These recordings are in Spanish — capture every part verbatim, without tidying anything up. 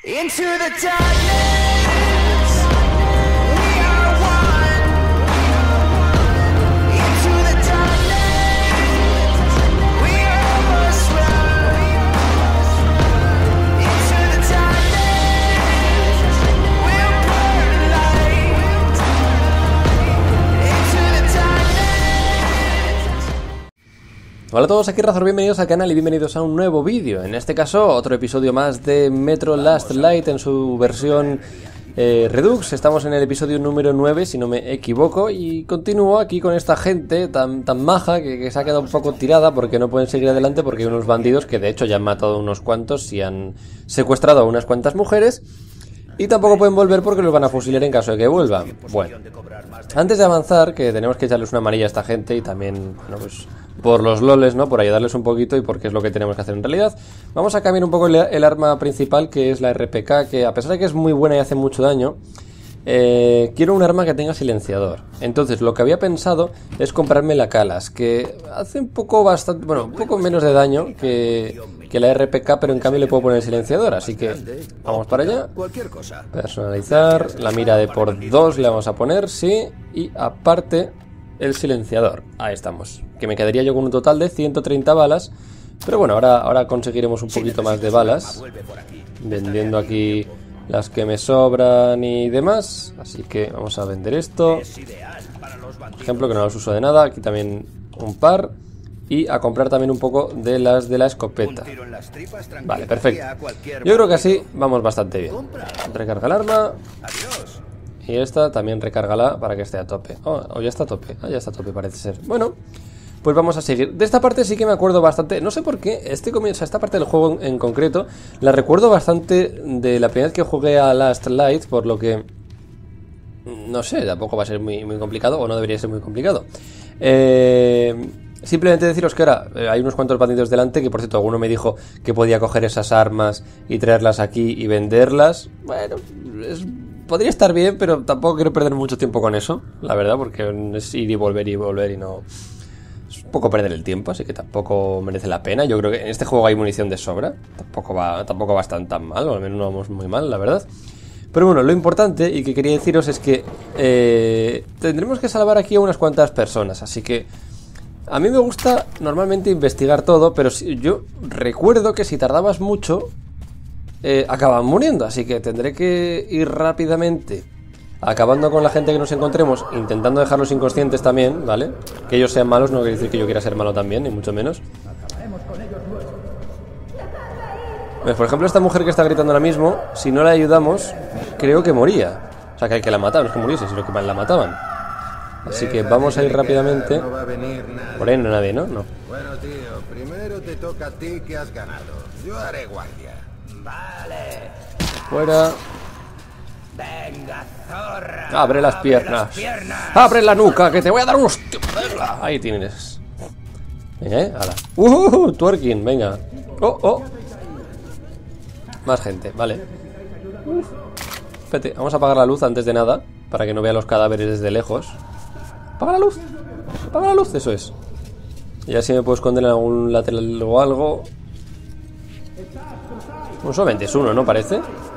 Into the darkness, we are one. Into the darkness, we almost run. Into the darkness, we'll burn light. Into the darkness. Hola a todos, aquí Razor, bienvenidos al canal y bienvenidos a un nuevo vídeo. En este caso, otro episodio más de Metro Last Light en su versión eh, Redux. Estamos en el episodio número nueve, si no me equivoco, y continúo aquí con esta gente tan, tan maja que, que se ha quedado un poco tirada porque no pueden seguir adelante porque hay unos bandidos que de hecho ya han matado a unos cuantos y han secuestrado a unas cuantas mujeres. Y tampoco pueden volver porque los van a fusilar en caso de que vuelvan. Bueno, antes de avanzar, que tenemos que echarles una amarilla a esta gente y también, bueno, pues por los loles, ¿no? Por ayudarles un poquito y porque es lo que tenemos que hacer en realidad. Vamos a cambiar un poco el, el arma principal, que es la R P K, que a pesar de que es muy buena y hace mucho daño, eh, quiero un arma que tenga silenciador. Entonces lo que había pensado es comprarme la Kalas, que hace un poco bastante, bueno, un poco menos de daño que... que la R P K, pero en cambio le puedo poner el silenciador, así que vamos para allá. Personalizar, la mira de por dos le vamos a poner, sí, y aparte el silenciador. Ahí estamos, que me quedaría yo con un total de ciento treinta balas, pero bueno, ahora, ahora conseguiremos un poquito más de balas, vendiendo aquí las que me sobran y demás, así que vamos a vender esto, por ejemplo, que no los uso de nada, aquí también un par. Y a comprar también un poco de las de la escopeta. Vale, perfecto. Yo creo que así vamos bastante bien. Recarga el arma. Y esta también recárgala para que esté a tope. Oh, oh, ya está a tope. Ah, ya está a tope, parece ser. Bueno, pues vamos a seguir. De esta parte sí que me acuerdo bastante. No sé por qué, este comienzo, esta parte del juego en, en concreto, la recuerdo bastante de la primera vez que jugué a Last Light, por lo que... no sé, tampoco va a ser muy, muy complicado, o no debería ser muy complicado. Eh... Simplemente deciros que ahora eh, hay unos cuantos bandidos delante, que por cierto alguno me dijo que podía coger esas armas y traerlas aquí y venderlas. Bueno, es, podría estar bien, pero tampoco quiero perder mucho tiempo con eso, la verdad, porque es ir y volver y volver y no... es un poco perder el tiempo, así que tampoco merece la pena. Yo creo que en este juego hay munición de sobra, tampoco va, tampoco va tan, tan mal, o al menos no vamos muy mal, la verdad. Pero bueno, lo importante y que quería deciros es que eh, tendremos que salvar aquí a unas cuantas personas, así que... a mí me gusta normalmente investigar todo, pero si, yo recuerdo que si tardabas mucho, eh, acaban muriendo. Así que tendré que ir rápidamente, acabando con la gente que nos encontremos, intentando dejarlos inconscientes también, ¿vale? Que ellos sean malos no quiere decir que yo quiera ser malo también, ni mucho menos. Pues, por ejemplo, esta mujer que está gritando ahora mismo, si no la ayudamos, creo que moría. O sea, que hay que la mataban, no es que muriese, sino que la mataban. Así que vamos a ir rápidamente. No va a venir nadie. Por ahí no hay nadie, ¿no? No. Bueno, tío, primero te toca a ti que has ganado. Yo haré guardia. Vale. Fuera. Venga, zorra. Abre las piernas. Abre la nuca, que te voy a dar un hostia. Ahí tienes. Venga, eh. Ala. Uh, uh, uh, twerking, venga. Oh, oh. Más gente, vale. Uf. Espérate, vamos a apagar la luz antes de nada, para que no vea los cadáveres desde lejos. ¡Apaga la luz! ¡Apaga la luz! Eso es. Y así me puedo esconder en algún lateral o algo. Bueno, solamente es uno, ¿no? Parece.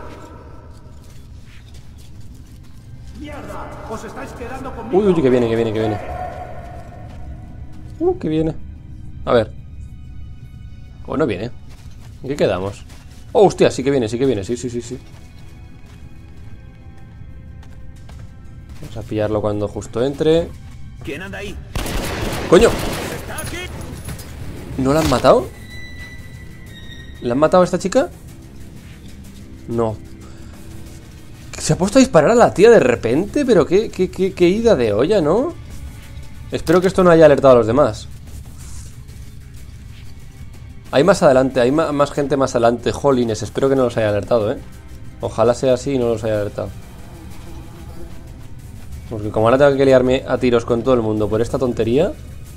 Uy, uy, que viene, que viene, que viene. Uh, que viene. A ver. O no viene. ¿En qué quedamos? Oh, hostia, sí que viene, sí que viene. Sí, sí, sí, sí. Vamos a pillarlo cuando justo entre. ¿Quién anda ahí? ¡Coño! ¿No la han matado? ¿La han matado a esta chica? No. Se ha puesto a disparar a la tía de repente, pero qué, qué, qué, qué ida de olla, ¿no? Espero que esto no haya alertado a los demás. Hay más adelante, hay ma más gente más adelante. Jolines, espero que no los haya alertado, ¿eh? Ojalá sea así y no los haya alertado. Porque como ahora tengo que liarme a tiros con todo el mundo por esta tontería.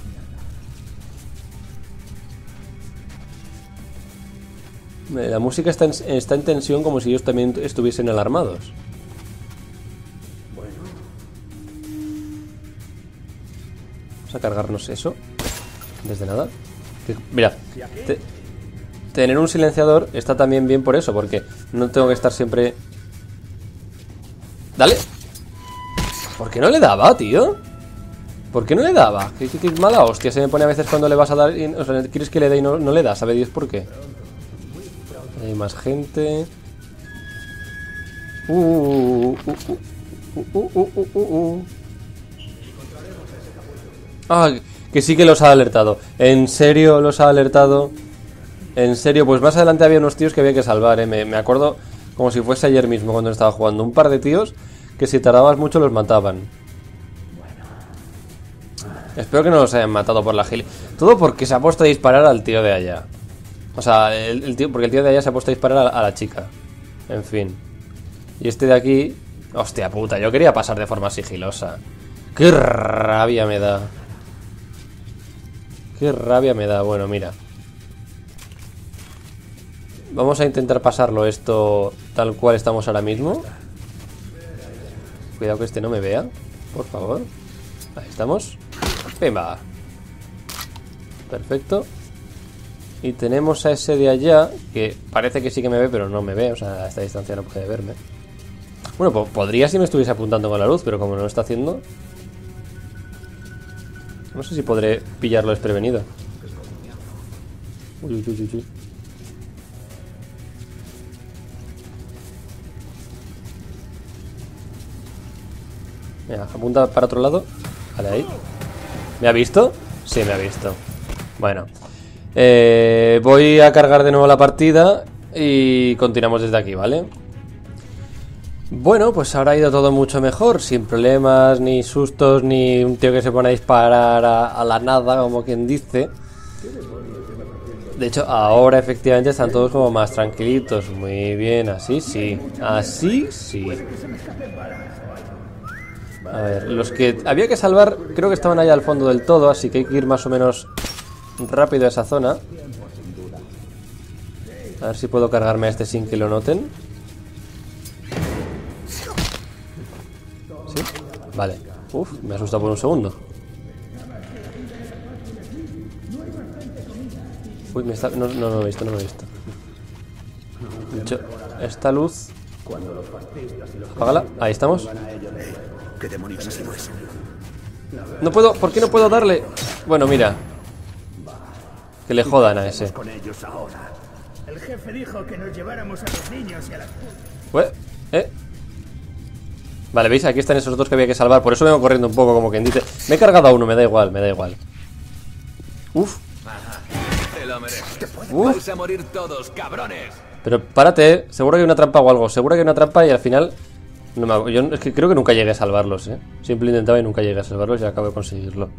La música está en, está en tensión, como si ellos también estuviesen alarmados. Bueno. Vamos a cargarnos eso. Antes de nada. Que, mira. Te, tener un silenciador está también bien por eso, porque no tengo que estar siempre... ¡Dale! ¿Por qué no le daba, tío? ¿Por qué no le daba? ¿Qué, qué, qué mala hostia se me pone a veces cuando le vas a dar y, o sea, quieres que le dé y no, no le das? ¿Sabe Dios por qué? Hay más gente... Uh, uh, uh, uh, uh, uh, uh, uh, uh. Ah, que sí que los ha alertado. ¿En serio los ha alertado? En serio, pues más adelante había unos tíos que había que salvar, ¿eh? Me, me acuerdo como si fuese ayer mismo cuando estaba jugando. Un par de tíos que si tardabas mucho los mataban. Espero que no los hayan matado por la gili. Todo porque se ha puesto a disparar al tío de allá. O sea, el, el tío, porque el tío de allá se ha puesto a disparar a, a la chica. En fin. Y este de aquí... Hostia puta, yo quería pasar de forma sigilosa. ¡Qué rabia me da! ¡Qué rabia me da! Bueno, mira. Vamos a intentar pasarlo esto tal cual estamos ahora mismo. Cuidado que este no me vea, por favor. Ahí estamos. ¡Venga! Perfecto. Y tenemos a ese de allá, que parece que sí que me ve, pero no me ve. O sea, a esta distancia no puede verme. Bueno, pues podría si me estuviese apuntando con la luz, pero como no lo está haciendo... No sé si podré pillarlo desprevenido. Uy, uy, uy, uy. Mira, apunta para otro lado. Vale, ahí. ¿Me ha visto? Sí, me ha visto. Bueno. Eh, voy a cargar de nuevo la partida y continuamos desde aquí, ¿vale? Bueno, pues ahora ha ido todo mucho mejor. Sin problemas, ni sustos, ni un tío que se pone a disparar a, a la nada, como quien dice. De hecho, ahora efectivamente están todos como más tranquilitos. Muy bien, así sí. Así sí. A ver, los que había que salvar creo que estaban allá al fondo del todo, así que hay que ir más o menos rápido a esa zona. A ver si puedo cargarme a este sin que lo noten. ¿Sí? Vale. Uf, me asusta por un segundo. Uy, me está... No, no, no lo he visto, no lo he visto. De hecho, esta luz... Apágala, ahí estamos. ¿Qué demonios ha sido eso? No puedo, ¿por qué no puedo darle? Bueno, mira. Que le jodan a ese. Con ellos ahora. El jefe dijo que nos lleváramos a los niños y a las... Ué, eh. Vale, ¿veis? Aquí están esos dos que había que salvar. Por eso vengo corriendo un poco, como quien dice. Me he cargado a uno, me da igual, me da igual. Uf. Te lo mereces. Uf. Vais a morir todos, cabrones. Pero párate, ¿eh? Seguro que hay una trampa o algo. Seguro que hay una trampa y al final... No me hago... Yo es que creo que nunca llegué a salvarlos, ¿eh? Siempre intentaba y nunca llegué a salvarlos y acabo de conseguirlo.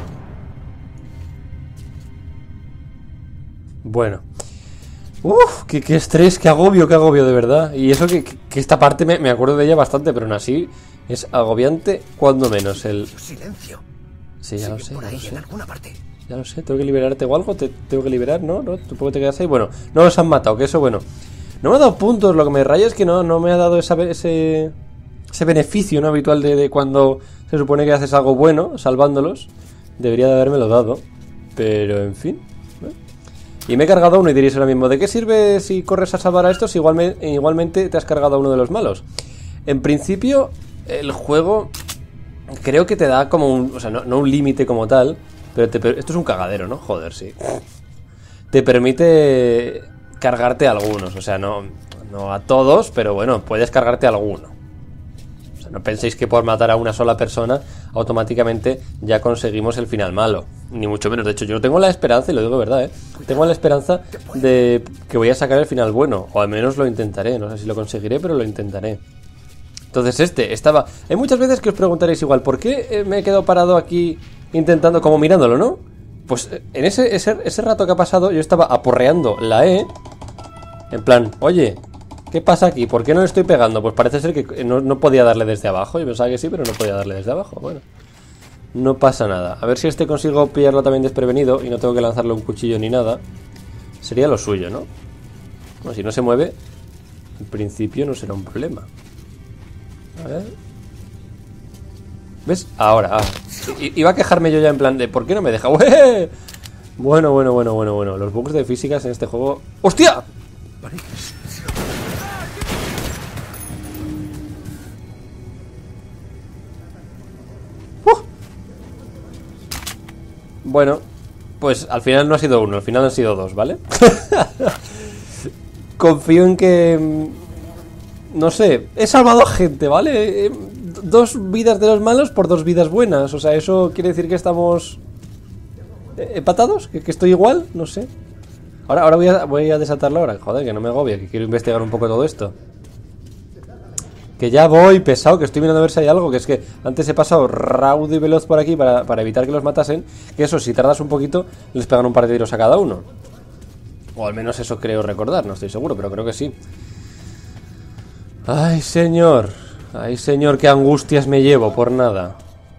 Bueno. Uf, qué, qué estrés, qué agobio, qué agobio, de verdad. Y eso que, que esta parte me, me acuerdo de ella bastante, pero aún así es agobiante cuando menos el... Silencio. Sí, ya lo Sigue sé, por ya ahí, lo sé. en alguna parte. Ya lo sé, tengo que liberarte o algo, te tengo que liberar, ¿no? ¿No? ¿Tú puedes te quedas ahí? Bueno, no los han matado, que eso, bueno. No me ha dado puntos, lo que me raya es que no, no me ha dado esa, ese, ese beneficio, ¿no? Habitual de, de cuando se supone que haces algo bueno, salvándolos. Debería de habérmelo dado, pero en fin. ¿eh? Y me he cargado a uno y diréis ahora mismo, ¿de qué sirve si corres a salvar a estos? Igualmente, igualmente te has cargado a uno de los malos. En principio, el juego creo que te da como un... O sea, no, no un límite como tal, pero te, esto es un cagadero, ¿no? Joder, sí. Te permite cargarte a algunos, o sea, no, no a todos, pero bueno, puedes cargarte a alguno. O sea, no penséis que por matar a una sola persona automáticamente ya conseguimos el final malo, ni mucho menos. De hecho, yo tengo la esperanza, y lo digo de verdad, ¿eh? Tengo la esperanza de que voy a sacar el final bueno, o al menos lo intentaré. No sé si lo conseguiré, pero lo intentaré. Entonces este estaba... Hay muchas veces que os preguntaréis igual, ¿por qué me he quedado parado aquí intentando, como mirándolo, ¿no? Pues en ese, ese, ese rato que ha pasado yo estaba aporreando la E. En plan, oye, ¿qué pasa aquí? ¿Por qué no le estoy pegando? Pues parece ser que no, no podía darle desde abajo. Yo pensaba que sí, pero no podía darle desde abajo. Bueno, no pasa nada. A ver si este consigo pillarlo también desprevenido y no tengo que lanzarle un cuchillo ni nada. Sería lo suyo, ¿no? Bueno, si no se mueve, en principio no será un problema. A ver... ¿Ves? Ahora, ah. I iba a quejarme yo ya en plan de ¿por qué no me deja? ¡Ué! Bueno, bueno, bueno, bueno, bueno. Los bugs de físicas en este juego... ¡Hostia! ¡Uh! Bueno, pues al final no ha sido uno, al final han sido dos, ¿vale? Confío en que... No sé, he salvado a gente, ¿vale? Dos vidas de los malos por dos vidas buenas. O sea, eso quiere decir que estamos... ¿empatados? ¿Que, que estoy igual? No sé. Ahora, ahora voy, a, voy a desatarlo ahora. Joder, que no me agobie, que quiero investigar un poco todo esto. Que ya voy pesado, que estoy mirando a ver si hay algo. Que es que antes he pasado raudo y veloz por aquí para, para evitar que los matasen. Que eso, si tardas un poquito, les pegan un par de tiros a cada uno. O al menos eso creo recordar, no estoy seguro, pero creo que sí. Ay, señor. Ay, señor, qué angustias me llevo por nada.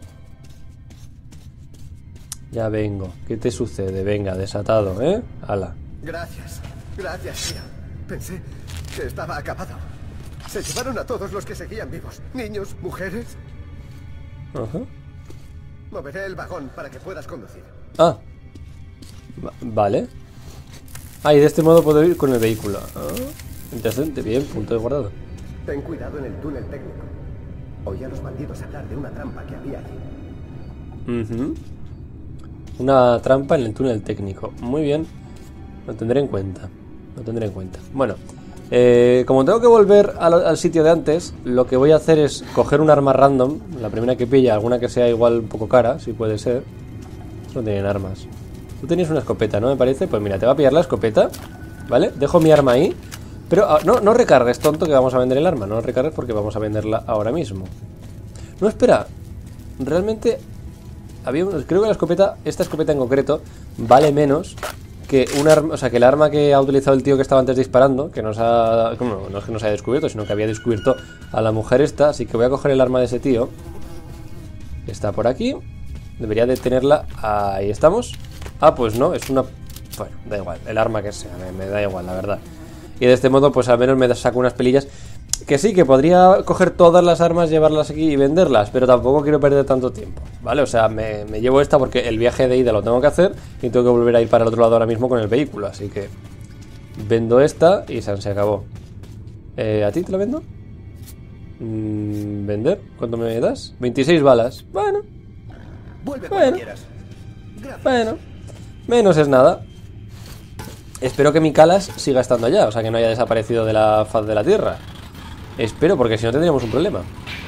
Ya vengo. ¿Qué te sucede? Venga, desatado, ¿eh? Hala. Gracias. Gracias, tía. Pensé que estaba acabado. Se llevaron a todos los que seguían vivos. Niños, mujeres. Ajá. Moveré el vagón para que puedas conducir. Ah. Va vale. Ah, y de este modo puedo ir con el vehículo. Ah, interesante, bien, punto de guardado. Ten cuidado en el túnel técnico. Oí a los bandidos hablar de una trampa que había allí. Uh-huh. Una trampa en el túnel técnico. Muy bien. Lo tendré en cuenta. Lo tendré en cuenta. Bueno, eh, como tengo que volver al, al sitio de antes, lo que voy a hacer es coger un arma random. La primera que pilla, alguna que sea igual un poco cara, si puede ser. No tienen armas. Tú tenías una escopeta, ¿no? Me parece. Pues mira, te va a pillar la escopeta. ¿Vale? Dejo mi arma ahí. Pero ah, no, no recargues, tonto, que vamos a vender el arma. No recargues porque vamos a venderla ahora mismo. No, espera. Realmente... Había, creo que la escopeta, esta escopeta en concreto, vale menos que un arma, o sea, que el arma que ha utilizado el tío que estaba antes disparando, que nos ha, bueno, no es que nos haya descubierto, sino que había descubierto a la mujer esta, así que voy a coger el arma de ese tío, que está por aquí, debería de tenerla, ahí estamos. Ah, pues no, es una, bueno, da igual, el arma que sea, me, me da igual, la verdad. Y de este modo, pues al menos me saco unas pelillas. Que sí, que podría coger todas las armas, llevarlas aquí y venderlas, pero tampoco quiero perder tanto tiempo, ¿vale? O sea, me, me llevo esta porque el viaje de ida lo tengo que hacer y tengo que volver a ir para el otro lado ahora mismo con el vehículo, así que vendo esta y se, se acabó. Eh, ¿A ti te la vendo? Mm, ¿Vender? ¿Cuánto me das? veintiséis balas. Bueno. Vuelve bueno. cuando quieras. Gracias. Bueno. Menos es nada. Espero que mi Calas siga estando allá, o sea, que no haya desaparecido de la faz de la tierra. Espero, porque si no tendríamos un problema.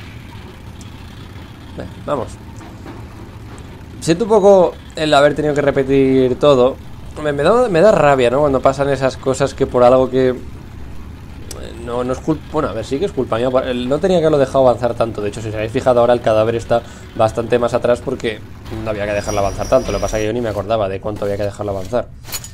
Ven, vamos. Siento un poco el haber tenido que repetir todo. Me, me, da, me da rabia, ¿no? Cuando pasan esas cosas que por algo que... No, no es culpa... Bueno, a ver, sí que es culpa mía. No tenía que haberlo dejado avanzar tanto. De hecho, si os habéis fijado ahora, el cadáver está bastante más atrás porque no había que dejarlo avanzar tanto. Lo que pasa es que yo ni me acordaba de cuánto había que dejarlo avanzar.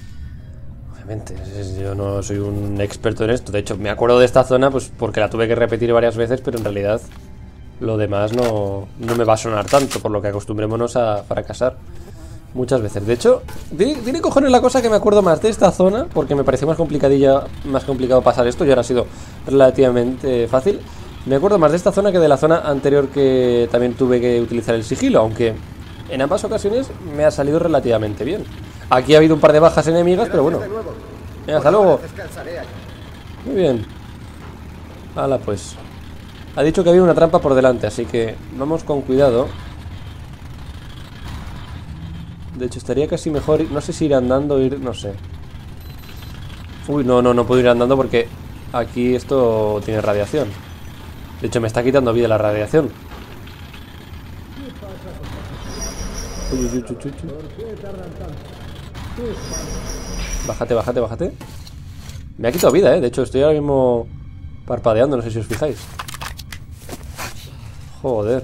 Yo no soy un experto en esto. De hecho, me acuerdo de esta zona pues porque la tuve que repetir varias veces, pero en realidad lo demás no, no me va a sonar tanto, por lo que acostumbrémonos a fracasar muchas veces. De hecho, tiene, tiene cojones la cosa que me acuerdo más de esta zona, porque me pareció más complicadilla, más complicado pasar esto, y ahora ha sido relativamente fácil. Me acuerdo más de esta zona que de la zona anterior, que también tuve que utilizar el sigilo, aunque en ambas ocasiones me ha salido relativamente bien. Aquí ha habido un par de bajas enemigas, pero bueno. Venga, hasta luego. Muy bien. Hala, pues. Ha dicho que había una trampa por delante, así que vamos con cuidado. De hecho, estaría casi mejor... No sé si ir andando o ir... No sé. Uy, no, no, no puedo ir andando porque aquí esto tiene radiación. De hecho, me está quitando vida la radiación. Uy, uy, uy, uy, uy. Bájate, bájate, bájate. Me ha quitado vida, eh. De hecho, estoy ahora mismo parpadeando, no sé si os fijáis. Joder.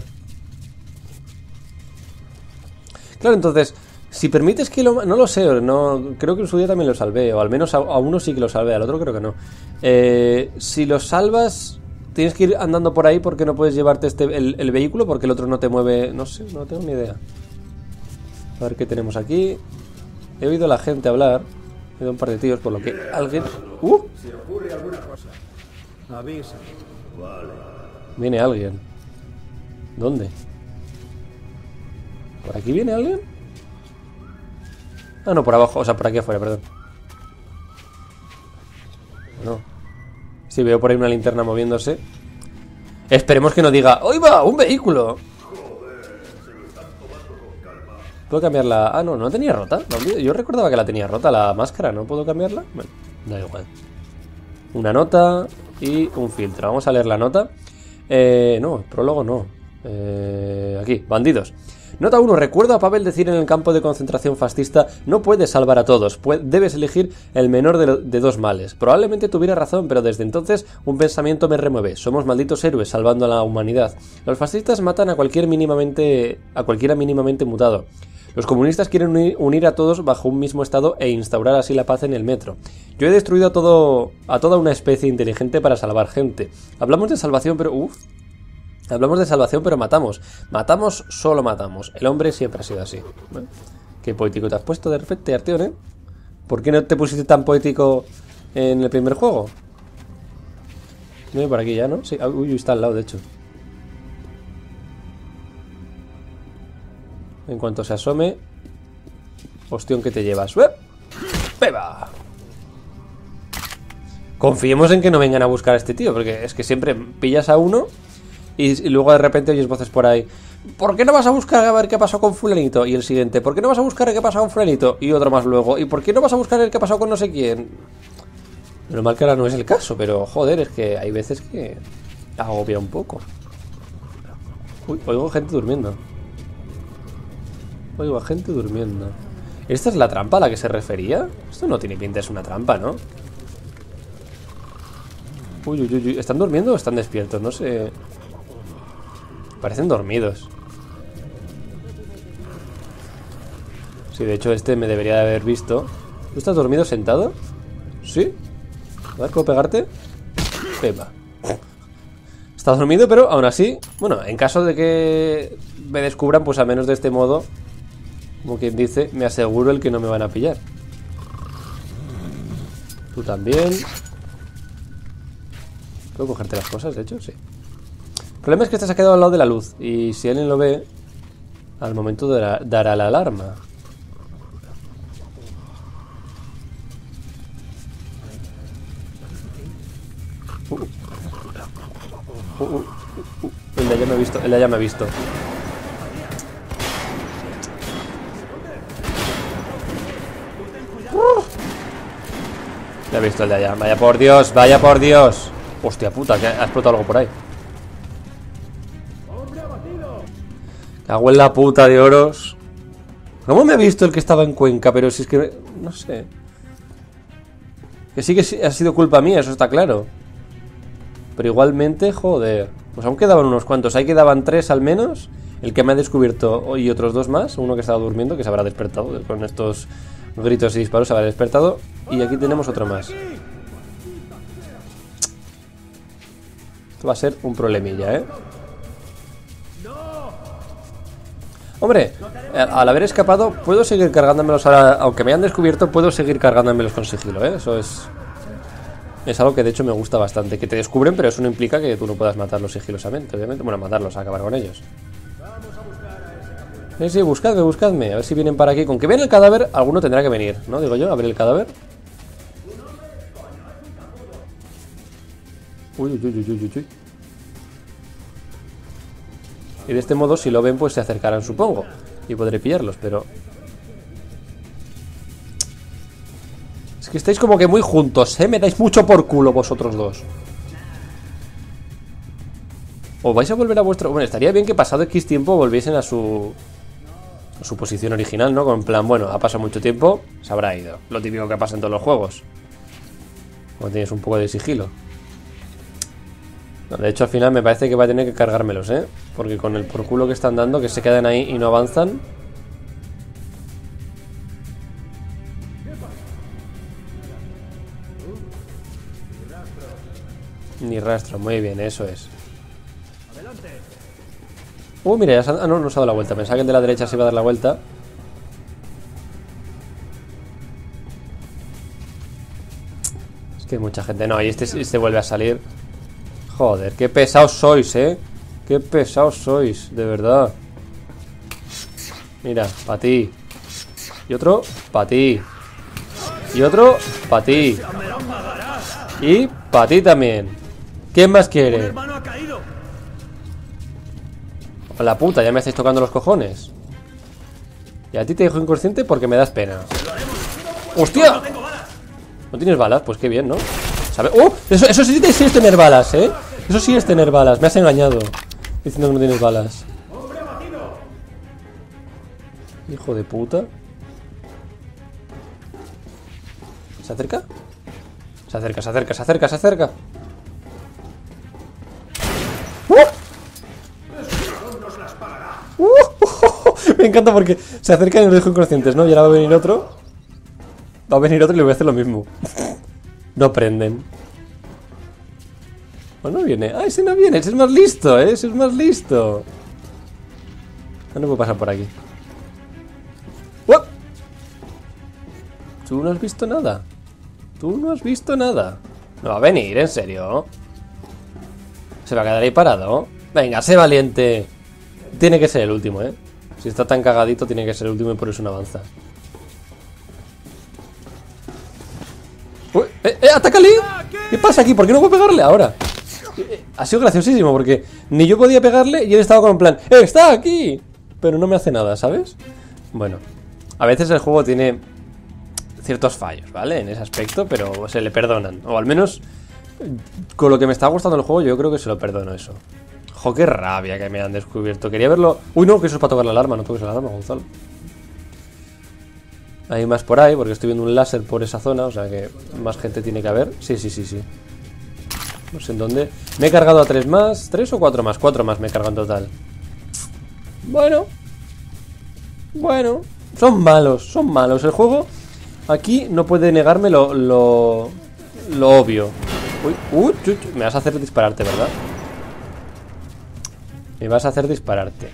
Claro, entonces, si permites que lo... No lo sé, no, creo que en su día también lo salvé. O al menos a, a uno sí que lo salvé, al otro creo que no. eh, Si lo salvas, tienes que ir andando por ahí porque no puedes llevarte este el, el vehículo, porque el otro no te mueve. No sé, no tengo ni idea. A ver qué tenemos aquí. He oído a la gente hablar. He oído un par de tíos, por lo que alguien... ¡Uh! Si ocurre alguna cosa, avisa. Vale. Viene alguien. ¿Dónde? ¿Por aquí viene alguien? Ah, no, por abajo, o sea, por aquí afuera, perdón. No. Sí, veo por ahí una linterna moviéndose. Esperemos que no diga, ¡hoy va! ¡Un vehículo! ¿Puedo cambiarla? Ah, no, no la tenía rota. Yo recordaba que la tenía rota la máscara. ¿No puedo cambiarla? Bueno, da igual. Una nota y un filtro. Vamos a leer la nota. Eh, no, el prólogo no. Eh, aquí, bandidos. Nota uno. Recuerdo a Pavel decir en el campo de concentración fascista: no puedes salvar a todos, debes elegir el menor de, de dos males. Probablemente tuviera razón, pero desde entonces un pensamiento me remueve. Somos malditos héroes salvando a la humanidad. Los fascistas matan a cualquier mínimamente a cualquiera mínimamente mutado. Los comunistas quieren unir, unir a todos bajo un mismo estado e instaurar así la paz en el metro. Yo he destruido a todo a toda una especie inteligente para salvar gente. Hablamos de salvación, pero uff. Hablamos de salvación, pero matamos. Matamos, solo matamos. El hombre siempre ha sido así. Bueno, qué poético te has puesto de repente, Arteon, ¿eh? ¿Por qué no te pusiste tan poético en el primer juego? No, por aquí ya, ¿no? Sí, uy, está al lado, de hecho. En cuanto se asome. Hostión que te llevas. ¡Beba! Confiemos en que no vengan a buscar a este tío, porque es que siempre pillas a uno y, y luego de repente oyes voces por ahí. ¿Por qué no vas a buscar a ver qué pasó con fulanito? Y el siguiente, ¿por qué no vas a buscar a ver qué pasó con fulanito? Y otro más luego. ¿Y por qué no vas a buscar a ver qué pasó con no sé quién? Menos mal que ahora no es el caso, pero joder, es que hay veces que agobia un poco. Uy, oigo gente durmiendo. Oigo a gente durmiendo. ¿Esta es la trampa a la que se refería? Esto no tiene pinta, es una trampa, ¿no? Uy, uy, uy, ¿están durmiendo o están despiertos? No sé. Parecen dormidos. Sí, de hecho este me debería de haber visto. ¿Tú estás dormido sentado? ¿Sí? A ver, ¿puedo pegarte? Pepa. Estás dormido, pero aún así, bueno, en caso de que me descubran, pues al menos de este modo, como quien dice, me aseguro el que no me van a pillar. Tú también. ¿Puedo cogerte las cosas, de hecho? Sí. El problema es que este se ha quedado al lado de la luz. Y si alguien lo ve, al momento dará, dará la alarma. Uh, uh, uh, uh, uh. El de allá me ha visto, el de allá me ha visto. Uh. Le he visto el de allá. Vaya por Dios, vaya por Dios. Hostia puta, que ha explotado algo por ahí. Cago en la puta de oros. ¿Cómo me ha visto el que estaba en Cuenca? Pero si es que... no sé. Que sí que ha sido culpa mía, eso está claro. Pero igualmente, joder. Pues aún quedaban unos cuantos. Ahí quedaban tres al menos. El que me ha descubierto y otros dos más. Uno que estaba durmiendo, que se habrá despertado. Con estos gritos y disparos se habrá despertado. Y aquí tenemos otro más. Esto va a ser un problemilla, ¿eh? Hombre, al haber escapado puedo seguir cargándomelos ahora. Aunque me hayan descubierto, puedo seguir cargándomelos con sigilo, ¿eh? Eso es... Es algo que de hecho me gusta bastante. Que te descubren, pero eso no implica que tú no puedas matarlos sigilosamente, obviamente. Bueno, matarlos, acabar con ellos. Sí, sí, buscadme, buscadme. A ver si vienen para aquí. Con que vean el cadáver, alguno tendrá que venir, ¿no? Digo yo, a ver el cadáver. Uy, uy, uy, uy, uy, uy. Y de este modo, si lo ven, pues se acercarán, supongo. Y podré pillarlos, pero... Es que estáis como que muy juntos, ¿eh? Me dais mucho por culo vosotros dos. ¿O vais a volver a vuestro...? Bueno, estaría bien que pasado X tiempo volviesen a su... a su posición original, ¿no? Con plan, bueno, ha pasado mucho tiempo, se habrá ido. Lo típico que pasa en todos los juegos. Cuando tienes un poco de sigilo. No, de hecho, al final me parece que va a tener que cargármelos, ¿eh? Porque con el por culo que están dando, que se quedan ahí y no avanzan... Ni rastro, muy bien, eso es. Uh, mira, ya se ha... Ah, no, no se ha dado la vuelta. Pensaba que el de la derecha se iba a dar la vuelta. Es que hay mucha gente. No, y este, este vuelve a salir. Joder, qué pesados sois, eh. Qué pesados sois, de verdad. Mira, para ti. Y otro para ti. Y otro para ti. Y para ti también. ¿Quién más quiere? hermano ha caído. A la puta, ya me estáis tocando los cojones. Y a ti te dejo inconsciente porque me das pena. ¡Hostia! ¿No tienes balas? Pues qué bien, ¿no? ¿Sabe? ¡Oh! Eso, eso sí, sí es tener balas, ¿eh? Eso sí es tener balas. Me has engañado diciendo que no tienes balas. Hijo de puta. ¿Se acerca? Se acerca, se acerca, se acerca, se acerca. ¡Uh! ¡Uh! Me encanta porque se acercan y nos dejo inconscientes, ¿no? Y ahora va a venir otro. Va a venir otro y le voy a hacer lo mismo. No prenden. ¿O no viene? ¡Ah, ese no viene! Ese es más listo, ¿eh? Ese es más listo. No, no puedo pasar por aquí. ¡Uh! ¿Tú no has visto nada? Tú no has visto nada. No va a venir, en serio. Se va a quedar ahí parado. Venga, sé valiente. Tiene que ser el último, ¿eh? Si está tan cagadito, tiene que ser el último y por eso no avanza. Uy, ¡Eh, eh, atácale! ¿Qué pasa aquí? ¿Por qué no puedo pegarle ahora? Ha sido graciosísimo porque ni yo podía pegarle y él estaba con un plan ¡eh, está aquí! Pero no me hace nada, ¿sabes? Bueno, a veces el juego tiene ciertos fallos, ¿vale? En ese aspecto, pero se le perdonan. O al menos con lo que me está gustando el juego yo creo que se lo perdono eso. Jo, qué rabia que me han descubierto. Quería verlo... Uy, no, que eso es para tocar la alarma. No toques la alarma, Gonzalo. Hay más por ahí, porque estoy viendo un láser por esa zona. O sea que más gente tiene que haber. Sí, sí, sí, sí. No sé en dónde. Me he cargado a tres más. ¿Tres o cuatro más? Cuatro más me he cargado en total. Bueno. Bueno. Son malos, son malos. El juego aquí no puede negarme lo, lo, lo obvio. Uy, uy, uy, me vas a hacer dispararte, ¿verdad? Me vas a hacer dispararte.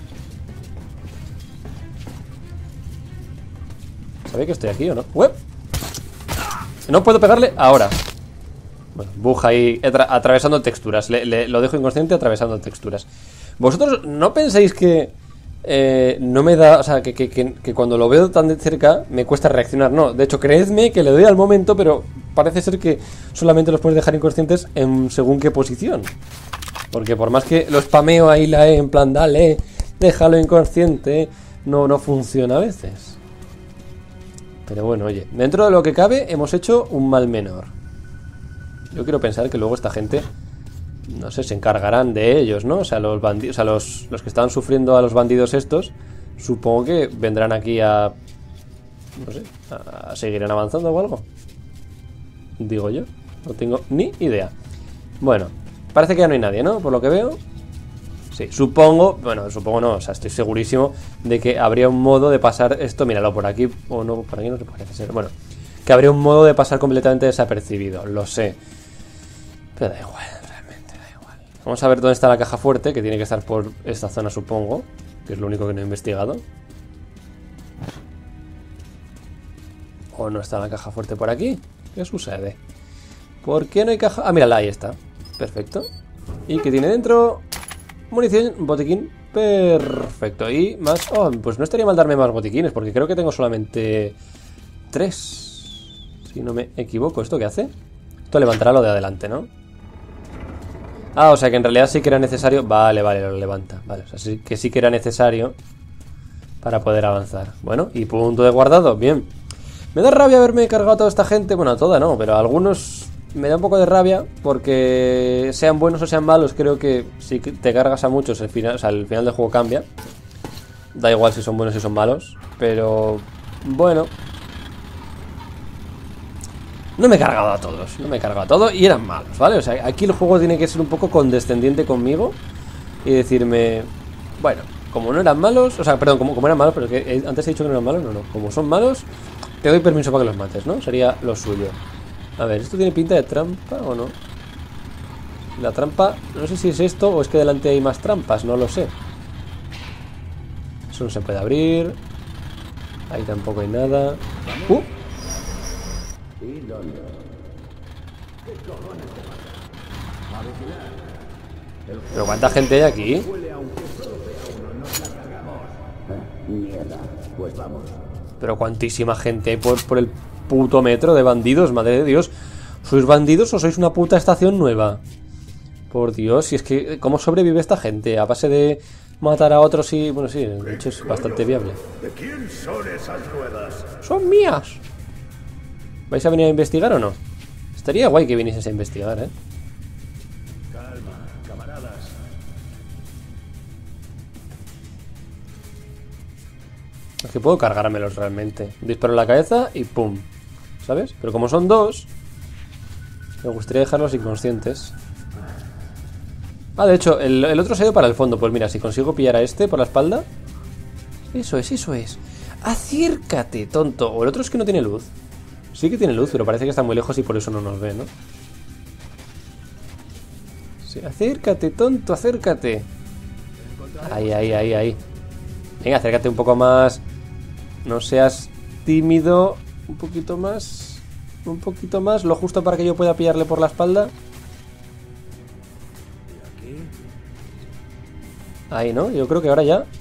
¿Sabéis que estoy aquí o no? ¡Uep! No puedo pegarle ahora. Bueno, buja ahí atravesando texturas. Le, le, lo dejo inconsciente atravesando texturas. Vosotros no penséis que eh, no me da... O sea, que, que, que, que cuando lo veo tan de cerca me cuesta reaccionar. No, de hecho, creedme que le doy al momento, pero parece ser que solamente los puedes dejar inconscientes en según qué posición. Porque por más que lo spameo ahí la E en plan, dale, déjalo inconsciente, no, no funciona a veces. Pero bueno, oye, dentro de lo que cabe hemos hecho un mal menor. Yo quiero pensar que luego esta gente, no sé, se encargarán de ellos, ¿no? O sea, los bandidos, o sea, los, los que estaban sufriendo a los bandidos estos, supongo que vendrán aquí a... No sé, a, a seguirán avanzando o algo. Digo yo, no tengo ni idea. Bueno, parece que ya no hay nadie, ¿no? Por lo que veo. Sí, supongo, bueno, supongo no, o sea, estoy segurísimo de que habría un modo de pasar esto, míralo por aquí, o no, por aquí no se parece ser, bueno, que habría un modo de pasar completamente desapercibido, lo sé. Pero da igual, realmente da igual. Vamos a ver dónde está la caja fuerte, que tiene que estar por esta zona, supongo, que es lo único que no he investigado. ¿O no está la caja fuerte por aquí? ¿Qué sucede? ¿Por qué no hay caja? Ah, mírala, ahí está. Perfecto. ¿Y qué tiene dentro? Munición, botiquín. Perfecto. Y más... Oh, pues no estaría mal darme más botiquines, porque creo que tengo solamente tres. Si no me equivoco. ¿Esto qué hace? Esto levantará lo de adelante, ¿no? Ah, o sea que en realidad sí que era necesario... Vale, vale, lo levanta. Vale, o sea, sí que sí que era necesario para poder avanzar. Bueno, y punto de guardado. Bien. Me da rabia haberme cargado a toda esta gente. Bueno, a toda no, pero a algunos... Me da un poco de rabia porque sean buenos o sean malos, creo que si te cargas a muchos el final, o sea, el final del juego cambia. Da igual si son buenos o si son malos, pero bueno. No me he cargado a todos, no me he cargado a todos y eran malos, ¿vale? O sea, aquí el juego tiene que ser un poco condescendiente conmigo y decirme, bueno, como no eran malos, o sea, perdón, como, como eran malos, pero que antes he dicho que no eran malos, no, no, como son malos, te doy permiso para que los mates, ¿no? Sería lo suyo. A ver, ¿esto tiene pinta de trampa o no? La trampa, no sé si es esto o es que delante hay más trampas, no lo sé. Eso no se puede abrir. Ahí tampoco hay nada. ¡Uh! ¿Pero cuánta gente hay aquí? Mierda, pues vamos. Pero cuantísima gente hay por, por el puto metro de bandidos, madre de Dios. ¿Sois bandidos o sois una puta estación nueva? Por Dios, si es que... ¿Cómo sobrevive esta gente? A base de matar a otros y... Bueno, sí, de hecho es bastante viable. ¿De quién son esas ruedas? ¡Son mías! ¿Vais a venir a investigar o no? Estaría guay que vinieses a investigar, ¿eh? Calma, camaradas. Es que puedo cargármelos realmente. Disparo en la cabeza y ¡pum! ¿Sabes? Pero como son dos, me gustaría dejarlos inconscientes. Ah, de hecho, el, el otro se ha ido para el fondo. Pues mira, si consigo pillar a este por la espalda. Eso es, eso es. Acércate, tonto. O el otro es que no tiene luz. Sí que tiene luz, pero parece que está muy lejos y por eso no nos ve, ¿no? Sí, acércate, tonto, acércate. Ahí, ahí, ahí, ahí. Venga, acércate un poco más. No seas tímido. Un poquito más. Un poquito más. Lo justo para que yo pueda pillarle por la espalda. Ahí, ¿no? Yo creo que ahora ya.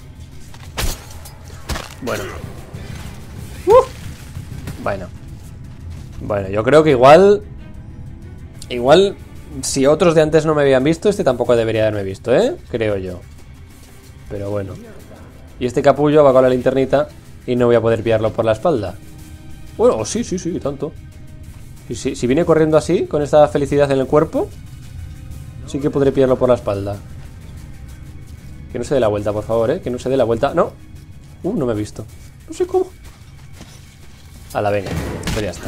Bueno. Uh. Bueno. Bueno, yo creo que igual... Igual, si otros de antes no me habían visto, este tampoco debería haberme visto, ¿eh? Creo yo. Pero bueno. Y este capullo va con la linternita y no voy a poder pillarlo por la espalda. Bueno, sí, sí, sí, tanto. Y si, si viene corriendo así, con esta felicidad en el cuerpo, sí que podré pillarlo por la espalda. Que no se dé la vuelta, por favor, ¿eh? Que no se dé la vuelta. ¡No! Uh, no me he visto. No sé cómo. A la venga. Pues ya está.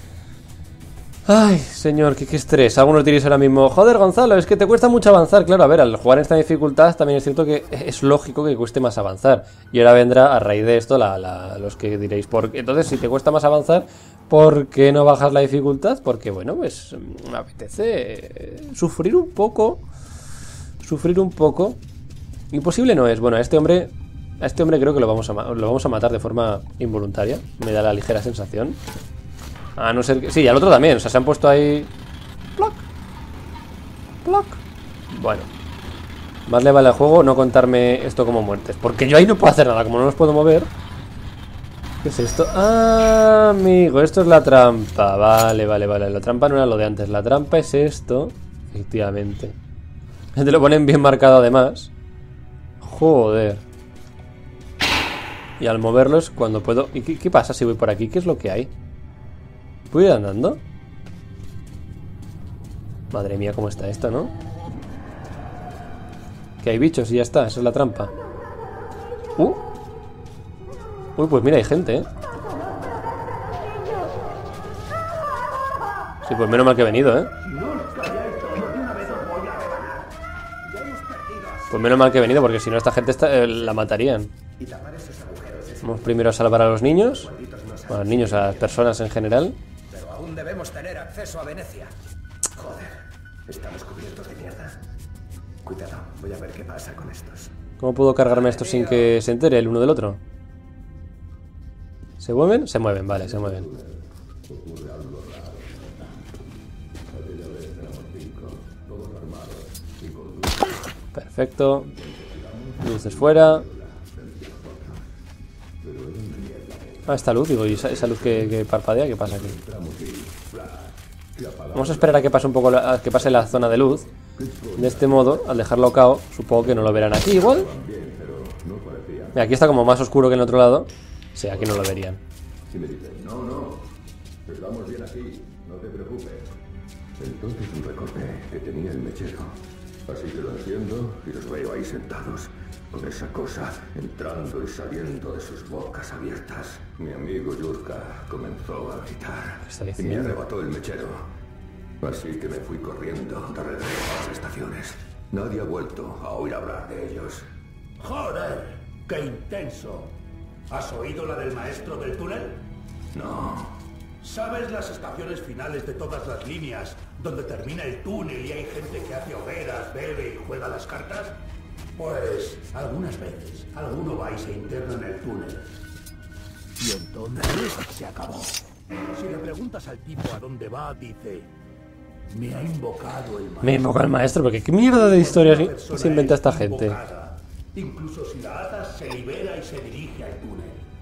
Ay, señor, qué, qué estrés. Algunos diréis ahora mismo, joder, Gonzalo, es que te cuesta mucho avanzar. Claro, a ver, al jugar en esta dificultad también es cierto que es lógico que cueste más avanzar. Y ahora vendrá, a raíz de esto, la, la, los que diréis, ¿por qué? Entonces, si te cuesta más avanzar, ¿por qué no bajas la dificultad? Porque, bueno, pues me apetece sufrir un poco. Sufrir un poco. Imposible no es. Bueno, a este hombre a este hombre creo que lo vamos a, lo vamos a matar de forma involuntaria. Me da la ligera sensación. A no ser que... Sí, y al otro también. O sea, se han puesto ahí... ¡Ploc! ¡Ploc! Bueno. Más le vale al juego no contarme esto como muertes. Porque yo ahí no puedo hacer nada. Como no los puedo mover. ¿Qué es esto? Ah, amigo, esto es la trampa. Vale, vale, vale. La trampa no era lo de antes. La trampa es esto. Efectivamente. Te lo ponen bien marcado además. Joder. Y al moverlo es cuando puedo... ¿Y qué, qué pasa si voy por aquí? ¿Qué es lo que hay? ¿Puedo ir andando? Madre mía, cómo está esto, ¿no? Que hay bichos y ya está, esa es la trampa. Uh. Uy, pues mira, hay gente, ¿eh? Sí, pues menos mal que he venido, ¿eh? Pues menos mal que he venido, porque si no esta gente está, eh, la matarían. Vamos primero a salvar a los niños. A los niños, a las personas en general. Pero aún debemos tener acceso a Venecia. Joder, estamos cubiertos de mierda. Cuidado, voy a ver qué pasa con estos. ¿Cómo puedo cargarme esto sin que se entere el uno del otro? ¿Se mueven? Se mueven, vale, se mueven. Perfecto. Luces fuera. Ah, esta luz, digo, y esa, esa luz que, que parpadea, ¿qué pasa aquí? Vamos a esperar a que pase un poco la, a que pase la zona de luz. De este modo, al dejarlo cao, supongo que no lo verán aquí igual. Mira, aquí está como más oscuro que en el otro lado. Sí, aquí no lo verían. Si me dicen, no, no, estamos bien aquí, no te preocupes. Entonces recordé que tenía el mechero. Así que lo enciendo y los veo ahí sentados, con esa cosa entrando y saliendo de sus bocas abiertas. Mi amigo Yurka comenzó a gritar y me arrebató el mechero. Así que me fui corriendo de regreso a las estaciones. Nadie ha vuelto a oír hablar de ellos. ¡Joder! ¡Qué intenso! ¿Has oído la del maestro del túnel? No. ¿Sabes las estaciones finales de todas las líneas, donde termina el túnel y hay gente que hace hogueras, bebe y juega las cartas? Pues, algunas veces, alguno va y se interna en el túnel. Y entonces se acabó. Si le preguntas al tipo a dónde va, dice... Me ha invocado el maestro. Me invoca el maestro, porque qué mierda de historias se inventa esta gente. Incluso si la atas, se libera y se dirige al túnel.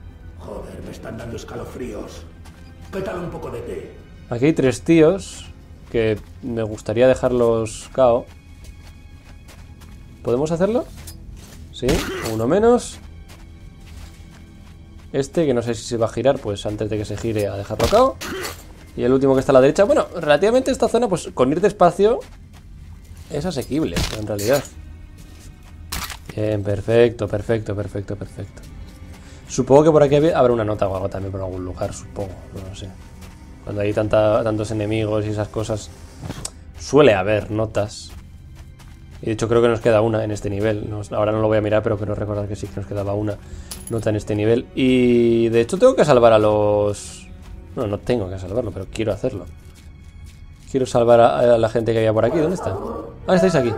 Joder, me están dando escalofríos. ¿Qué tal un poco de té? Aquí hay tres tíos que me gustaría dejarlos K O. ¿Podemos hacerlo? Sí, uno menos. Este, que no sé si se va a girar, pues antes de que se gire a dejarlo K O. Y el último que está a la derecha. Bueno, relativamente esta zona, pues con ir despacio es asequible, en realidad. Bien, perfecto, perfecto, perfecto, perfecto. Supongo que por aquí habrá una nota o algo también por algún lugar, supongo, no lo sé. Cuando hay tanta, tantos enemigos y esas cosas, suele haber notas. Y de hecho creo que nos queda una en este nivel. No, ahora no lo voy a mirar, pero quiero recordar que sí que nos quedaba una nota en este nivel. Y de hecho tengo que salvar a los... No, no tengo que salvarlo, pero quiero hacerlo. Quiero salvar a, a la gente que había por aquí. ¿Dónde está? Ah, estáis aquí.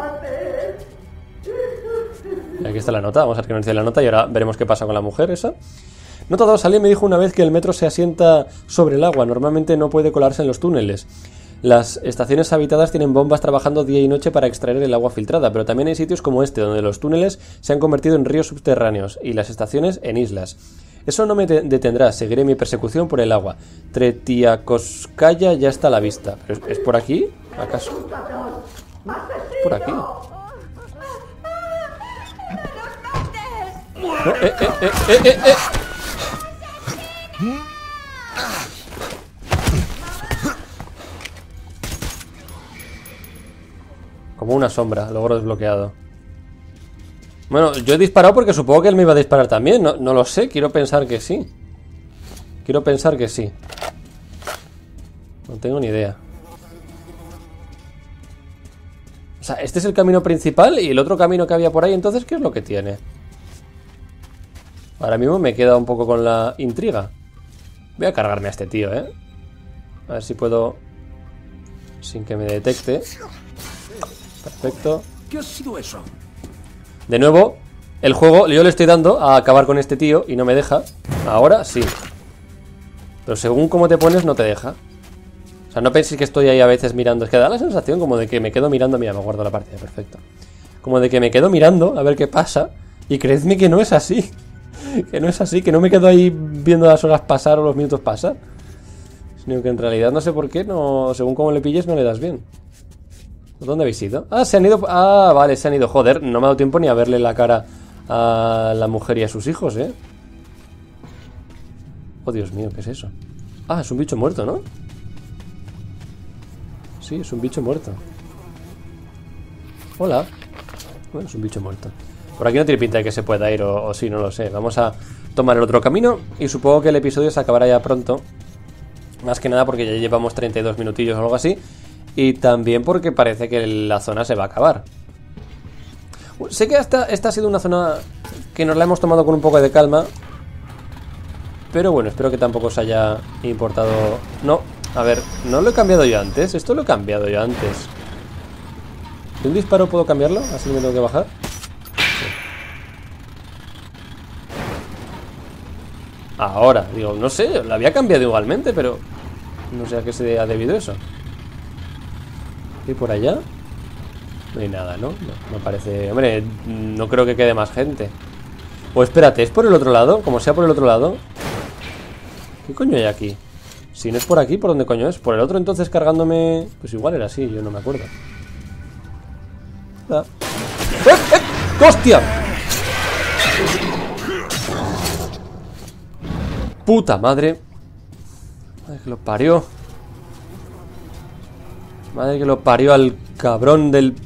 Y aquí está la nota. Vamos a ver qué nos dice la nota y ahora veremos qué pasa con la mujer esa. Nota dos. Alguien me dijo una vez que el metro se asienta sobre el agua. Normalmente no puede colarse en los túneles. Las estaciones habitadas tienen bombas trabajando día y noche para extraer el agua filtrada, pero también hay sitios como este, donde los túneles se han convertido en ríos subterráneos y las estaciones en islas. Eso no me detendrá, seguiré mi persecución por el agua. Tretiakóvskaya ya está a la vista. ¿Pero es, es por aquí? ¿Acaso? Por aquí. No, eh, eh, eh, eh, eh, eh. Como una sombra, logro desbloqueado. Bueno, yo he disparado porque supongo que él me iba a disparar también. No, no lo sé, quiero pensar que sí. Quiero pensar que sí. No tengo ni idea. O sea, este es el camino principal y el otro camino que había por ahí, entonces, ¿qué es lo que tiene? Ahora mismo me queda un poco con la intriga. Voy a cargarme a este tío, ¿eh? A ver si puedo... Sin que me detecte. Perfecto. ¿Qué ha sido eso? De nuevo, el juego, yo le estoy dando a acabar con este tío y no me deja. Ahora sí. Pero según cómo te pones, no te deja. O sea, no penséis que estoy ahí a veces mirando. Es que da la sensación como de que me quedo mirando. Mira, me guardo la partida, perfecto. Como de que me quedo mirando a ver qué pasa. Y creedme que no es así. Que no es así, que no me quedo ahí viendo las horas pasar o los minutos pasar. Sino que en realidad no sé por qué, no, según cómo le pilles no le das bien. ¿Dónde habéis ido? Ah, se han ido... Ah, vale, se han ido. Joder, no me ha dado tiempo ni a verle la cara a la mujer y a sus hijos, ¿eh? Oh, Dios mío, ¿qué es eso? Ah, es un bicho muerto, ¿no? Sí, es un bicho muerto. Hola. Bueno, es un bicho muerto. Por aquí no tiene pinta de que se pueda ir, o, o sí, no lo sé. Vamos a tomar el otro camino y supongo que el episodio se acabará ya pronto. Más que nada porque ya llevamos treinta y dos minutillos o algo así. Y también porque parece que la zona se va a acabar. Sé que esta, esta ha sido una zona que nos la hemos tomado con un poco de calma. Pero bueno, espero que tampoco os haya importado... No, a ver, ¿no lo he cambiado yo antes? Esto lo he cambiado yo antes. ¿De un disparo puedo cambiarlo? Así me tengo que bajar. Sí. Ahora, digo, no sé, lo había cambiado igualmente, pero... No sé a qué se ha debido eso. ¿Y por allá? No hay nada, ¿no? No, no parece... Hombre, no creo que quede más gente. O espérate, ¿es por el otro lado? Como sea por el otro lado. ¿Qué coño hay aquí? Si no es por aquí, ¿por dónde coño es? Por el otro entonces cargándome... Pues igual era así, yo no me acuerdo. Ah. ¡Eh! ¡Eh! ¡Hostia! Puta madre. Madre que lo parió. Madre que lo parió al cabrón del...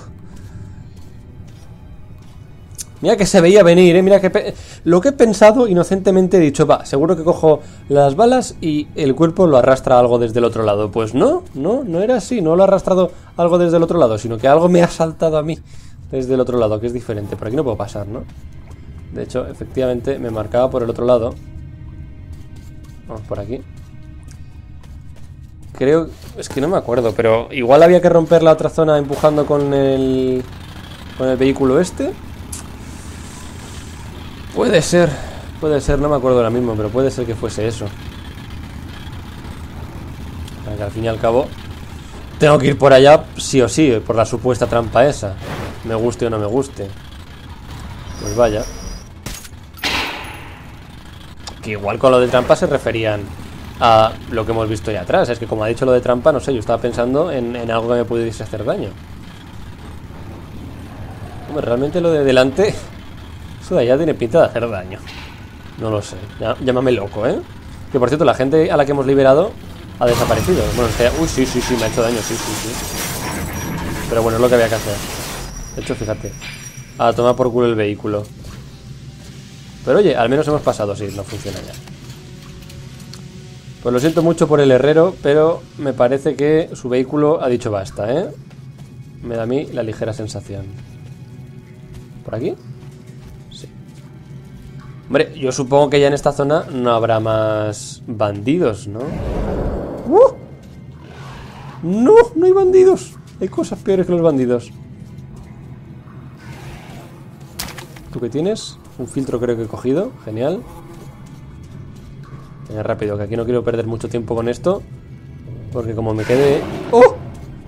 Mira que se veía venir, eh. Mira que... Pe... Lo que he pensado, inocentemente he dicho, va, seguro que cojo las balas y el cuerpo lo arrastra algo desde el otro lado. Pues no, no, no era así. No lo ha arrastrado algo desde el otro lado, sino que algo me ha saltado a mí desde el otro lado, que es diferente. Por aquí no puedo pasar, ¿no? De hecho, efectivamente, me marcaba por el otro lado. Vamos por aquí. Creo... Es que no me acuerdo, pero igual había que romper la otra zona empujando con el... Con el vehículo este. Puede ser, puede ser, no me acuerdo ahora mismo, pero puede ser que fuese eso. Para que al fin y al cabo tengo que ir por allá sí o sí, por la supuesta trampa esa. Me guste o no me guste. Pues vaya. Que igual con lo de trampa se referían a lo que hemos visto ya atrás. Es que como ha dicho lo de trampa, no sé, yo estaba pensando en, en algo que me pudiese hacer daño. Hombre, realmente lo de delante, eso de allá tiene pinta de hacer daño. No lo sé, ya, llámame loco, ¿eh? Que por cierto, la gente a la que hemos liberado ha desaparecido. Bueno, es que, uy, sí, sí, sí, me ha hecho daño, sí, sí, sí. Pero bueno, es lo que había que hacer. De hecho, fíjate, a tomar por culo el vehículo. Pero oye, al menos hemos pasado, sí, no funciona ya. Pues lo siento mucho por el herrero, pero me parece que su vehículo ha dicho basta, ¿eh? Me da a mí la ligera sensación. ¿Por aquí? Sí. Hombre, yo supongo que ya en esta zona no habrá más bandidos, ¿no? ¡Uh! ¡No! ¡No hay bandidos! Hay cosas peores que los bandidos. ¿Tú qué tienes? Un filtro creo que he cogido. Genial. Venga, rápido, que aquí no quiero perder mucho tiempo con esto. Porque como me quede... ¡Oh!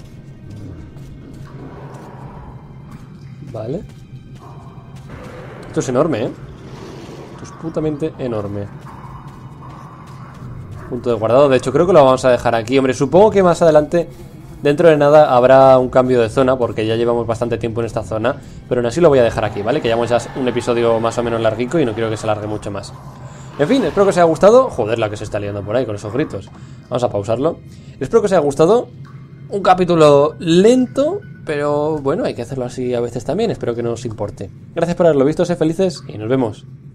Vale. Esto es enorme, ¿eh? Esto es putamente enorme. Punto de guardado. De hecho, creo que lo vamos a dejar aquí. Hombre, supongo que más adelante, dentro de nada, habrá un cambio de zona, porque ya llevamos bastante tiempo en esta zona. Pero aún así lo voy a dejar aquí, ¿vale? Que llevamos ya un episodio más o menos larguico y no quiero que se alargue mucho más. En fin, espero que os haya gustado. Joder, la que se está liando por ahí con esos gritos. Vamos a pausarlo. Espero que os haya gustado. Un capítulo lento, pero bueno, hay que hacerlo así a veces también. Espero que no os importe. Gracias por haberlo visto, sed felices y nos vemos.